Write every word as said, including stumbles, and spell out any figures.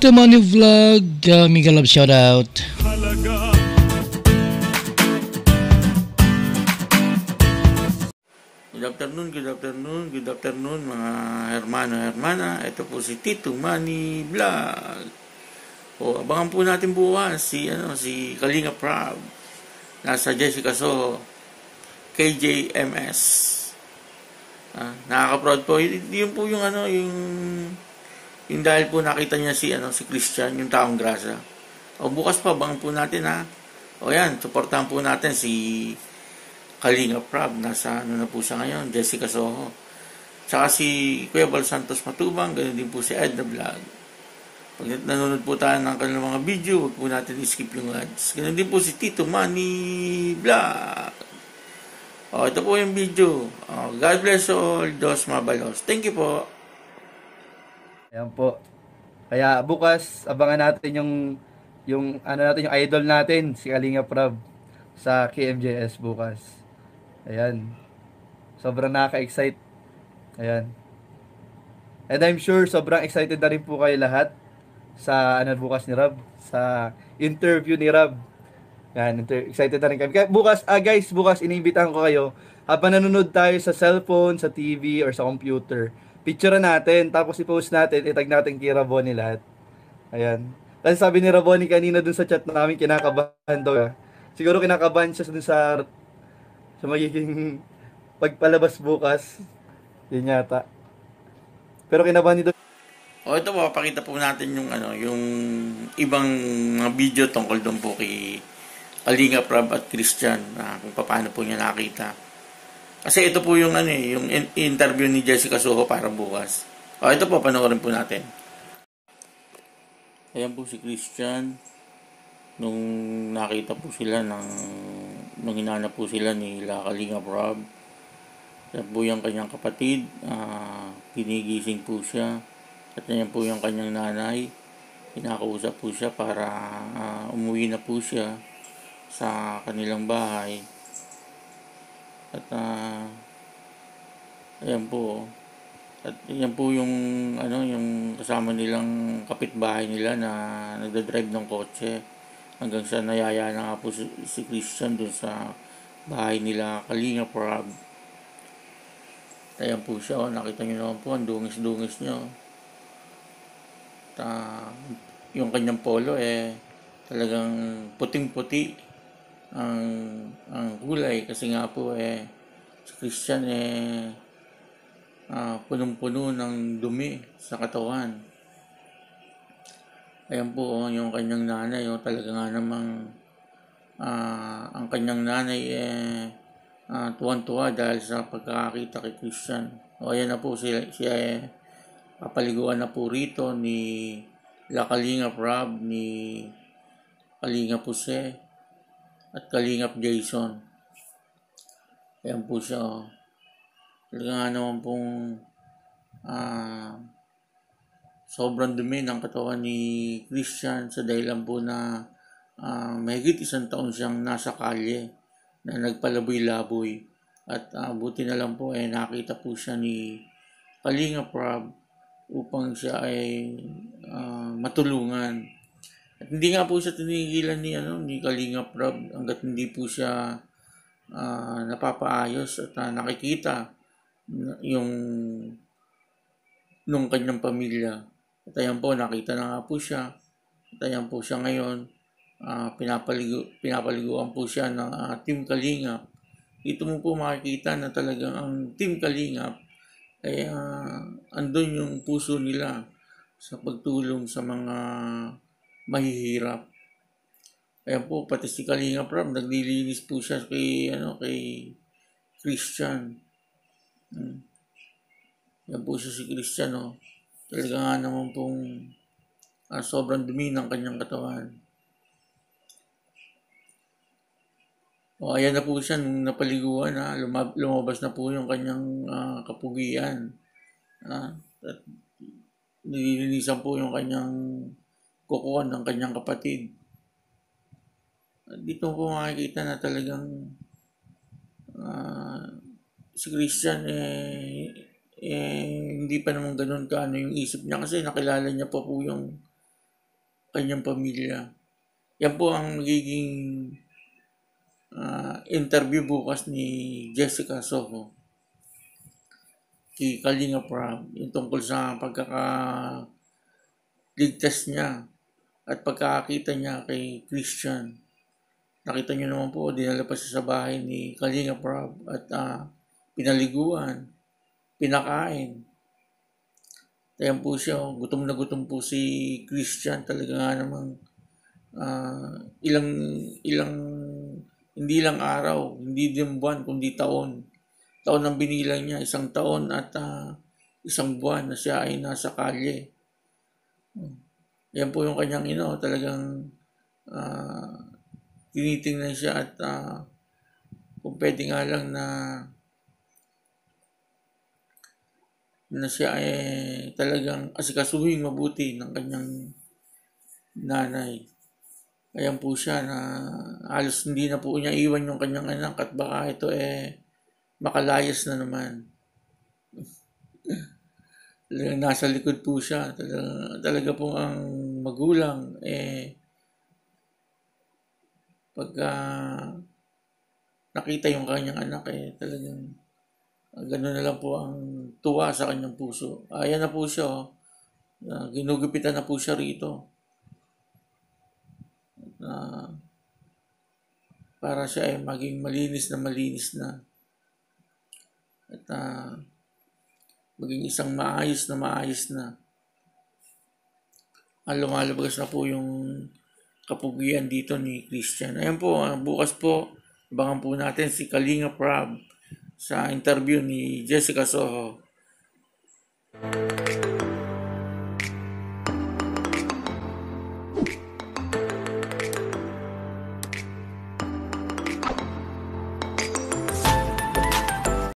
to Money Vlog, uh, Mega Love shoutout. Good afternoon, good afternoon, good afternoon mga hermano, hermana. Ito po si Tito Money Vlog. O abangan po natin bukas si ano si Kalinga Prab. Nasa Jessica So K J M S. Ah, nakaka-proud po. Yun po yung ano yung yung dahil po nakita niya si ano si Christian, yung taong grasa. O bukas pa abangan po natin ha. O yan, suportahan po natin si Kalinga Prab. Nasa ano na po siya ngayon, Jessica Soho. Tsaka si Kuya Bal Santos Matubang, ganoon din po si Edna Vlog. Pag nanonood po tayo ng kanilang mga video, huwag po natin i-skip yung ads. Ganoon din po si Tito Money Vlog. O, ito po yung video. O, God bless all, Dos Mabalos. Thank you po. Ayan po. Kaya bukas, abangan natin yung yung ano natin, yung idol natin, si Kalinga Prab sa K M J S bukas. Ayan. Sobrang nakaka-excite. Ayan. And I'm sure sobrang excited na rin po kayo lahat sa ano bukas ni Rab, sa interview ni Rab. Yan, excited na rin kami. Kaya bukas, ah guys, bukas iniimbitahan ko kayo habang nanonood tayo sa cellphone, sa T V, or sa computer. Picture natin, tapos i-post natin, itag natin kay Raboni lahat. Ayan. Kasi sabi ni Raboni kanina dun sa chat namin, kinakabahan daw. Siguro kinakabahan siya dun sa sa magiging pagpalabas bukas. Yun yata. Pero kinabahan nito. O ito po, pakita po natin yung ano, yung ibang mga video tungkol doon po kay Kalinga Prab at Christian, na kung paano po niya nakita. Kasi ito po yung ano eh, yung interview ni Jessica Soho para bukas. O ito po, panoorin po natin. Ayan po si Christian nung nakita po sila ng nung hinanap po sila ni Kalinga Prab. Yan po yung kanyang kapatid, uh, pinigising po siya. At yan po yung kanyang nanay, pinakausap po siya para uh, umuwi na po siya sa kanilang bahay. At uh, ayan po. At yan po yung ano yung kasama nilang kapitbahay nila na nagdadrive ng kotse hanggang sa nayaya na nga po si, si Christian dun sa bahay nila Kalinga Prab. Ayan po siya, oh, nakita niyo naman po ang dungis-dungis niya. Uh, yung kanyang polo eh talagang puting-puti ang ang kulay kasi nga po eh si Christian eh uh, punong-puno ng dumi sa katawan. Ayan po oh, yung kanyang nanay oh, talaga nga namang uh, ang kanyang nanay eh uh, tuwan-tuwa dahil sa pagkakakita kay Christian. O ayan na po siya, siya eh papaliguan na po rito ni La Kalinga Prab, ni Kalinga Puse at Kalingap Jason. Ayan po siya. Oh. Talaga nga naman pong uh, sobrang dumi ng katawan ni Christian sa dahilan po na uh, mahigit isang taon siyang nasa kalye na nagpalaboy-laboy. At uh, buti na lang po eh nakita po siya ni Kalinga Prab upang siya ay uh, matulungan. At hindi nga po siya tinigilan ni ano ni Kalinga Prab hangga't hindi po siya uh, napapaayos at uh, nakikita yung nung kanyang pamilya. At ayan po, nakita na nga po siya. At ayan po siya ngayon. Uh, pinapaligo, pinapaliguan po siya ng uh, Team Kalingap. Ito mo po makikita na talagang ang Team Kalingap ay uh, andun yung puso nila sa pagtulong sa mga mahihirap. Ayan po, pati si Kalinga Prab, naglilinis po siya kay, ano, kay Christian. Hmm. Ayan po siya si Christian, oh. Talaga nga naman pong uh, sobrang dumi ng kanyang katawan. O, ayan na po siya nung napaliguan, ha. Lumab- lumabas na po yung kanyang uh, kapugian. Uh, at nililinisan po yung kanyang kukuhan ng kanyang kapatid. At dito po makikita na talagang uh, si Christian eh, eh hindi pa naman ganun kaano yung isip niya kasi nakilala niya pa po yung kanyang pamilya. Yan po ang magiging uh, interview bukas ni Jessica Soho kay Kalinga Prab, yung tungkol sa pagkakaligtas niya at pagkakakita niya kay Christian. Nakita niyo naman po, dinala pa siya sa bahay ni Kalinga Prab at uh, pinaliguan, pinakain. Ayan po siya, gutom na gutom po si Christian. Talaga nga namang uh, ilang, ilang, hindi lang araw, hindi din buwan, kundi taon. Taon ang binilang niya, isang taon at uh, isang buwan na siya ay nasa kalye. Ayan po yung kanyang ino, talagang uh, tinitingnan siya at uh, kung pwede nga lang na na siya ay talagang asikasuhin mabuti ng kanyang nanay. Ayan po siya na halos hindi na po niya iwan yung kanyang anak at baka ito eh makalayas na naman. Nasa likod po siya. Talaga, talaga po ang magulang eh pagka nakita yung kanyang anak eh talagang gano'n na lang po ang tuwa sa kanyang puso. Ayan na po siya, oh. Uh, ginugupitan na po siya rito. Uh, para siya ay maging malinis na malinis na. At uh, maging isang maayos na maayos na. Uh, lumalabas na po yung kapugian dito ni Christian. Ayan po, uh, bukas po, abangan po natin si Kalinga Prab sa interview ni Jessica Soho.